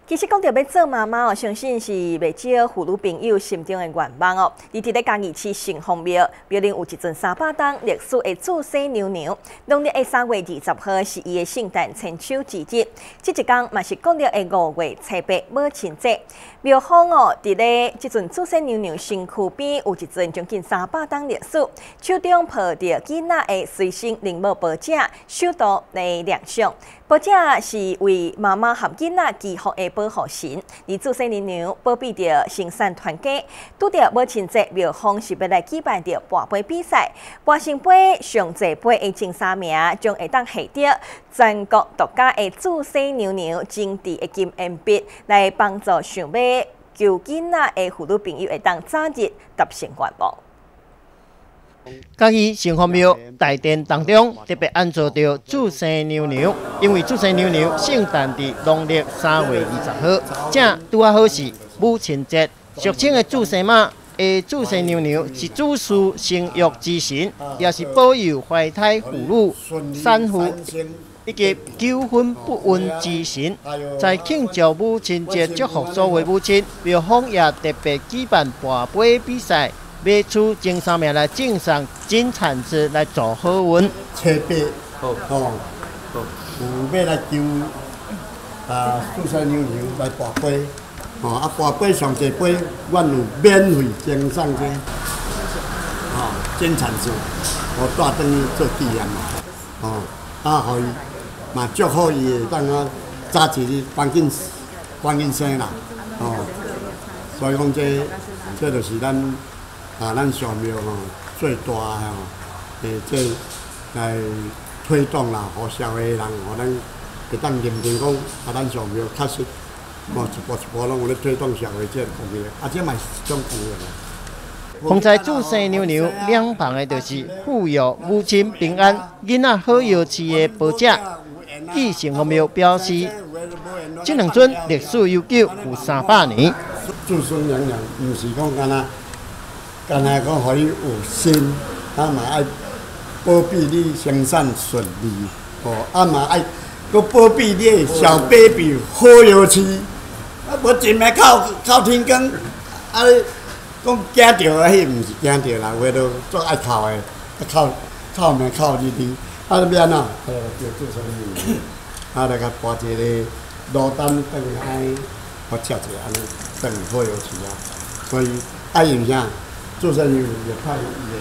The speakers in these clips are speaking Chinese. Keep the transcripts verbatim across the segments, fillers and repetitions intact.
其实讲到要做妈妈哦，相信是袂少妇女朋友心中的愿望哦。而伫咧嘉义市城隍庙，庙内有一尊三百担历史的祝生娘娘。农历的三月二十号是伊的圣诞千秋之日，这一天嘛是公历的五月初八母亲节。庙方哦，伫咧这尊祝生娘娘身躯边有一尊将近三百担历史，手中抱着囡仔的随身灵宝宝遮，手度来亮相。宝遮是为妈妈和囡仔祈福的保护神，而祝生娘娘保庇着生产团结。拄着母亲节，庙方是要来举办着拔杯比赛，拔成杯上侪杯的前三名将会当获得全国独家的祝生娘娘精致的金银币，来帮助想要求囡仔的妇女朋友会当早日达成愿望。 嘉义城隍庙大殿当中特别安坐着祝生娘娘，因为祝生娘娘圣诞伫农历三月二十号，正拄啊好是母亲节。俗称的祝生妈的祝生娘娘是主事生育之神，也是保佑怀胎妇女、产妇以及求婚不孕之神。在庆祝母亲节，祝福所有母亲，庙方也特别举办拔杯比赛。要出前三名来赠送金铲子来做好运。 初八哦哦，有要来求啊祝生娘娘来拔杯，哦啊拔杯上一杯，阮有免费赠送这哦金铲子，我带转去做纪念嘛，哦啊，互伊嘛祝福伊会当啊早一日赶紧赶紧生啦，哦，所以讲这这就是咱。啊，咱上庙吼最大吼，诶，这来推动啦，互社会人，互咱会当认定讲，啊，咱上庙确实，哦，一步一步拢有咧推动社会这个公益，啊，这嘛是一种公益啦。 方在祝生娘娘两旁的就是护佑母亲平安、囡仔好药吃的保者。义城隍庙表示，这两尊历史悠久，有三百年。 祝生娘娘毋是讲干那。干那讲，互你有心，啊嘛爱保庇你生产顺利，哦，啊嘛爱佮保庇你小 baby 好药吃，啊无真命靠靠天光，啊讲惊着啊，迄毋是惊着啦，话都做爱靠的，啊靠靠命靠日日，啊要安怎？啊就做生意，啊来甲拔一个卤蛋顿爱，好吃者安尼，顿好药吃啊，所以爱用啥？祝生娘娘也派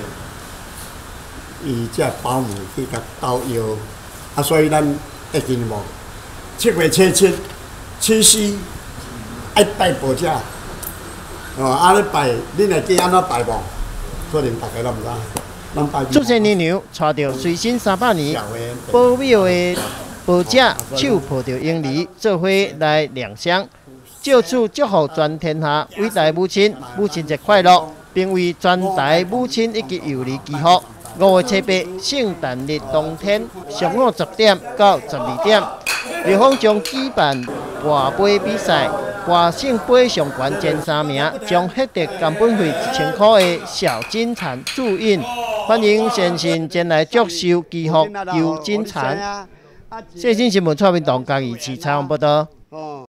伊伊只保姆去甲导游，啊，所以咱会记无？七月初七、七夕爱拜保者，哦，啊咧拜，恁会记安怎拜无？可能大家拢毋知。咱拜。 祝生娘娘带着随身三百年保庙的保者，手抱着婴儿，做伙来亮相，借此祝福全天下伟大母亲，母亲节快乐！并为全台母亲以及幼儿祈福。五月初八圣诞日当天上午十点到十二点，庙方将举办拔杯比赛，拔胜杯上悬前三名将获得甘本费一千块的小金铲注印。欢迎先生前来接受祈福求金铲。最新新闻蔡明东嘉义市采访报道。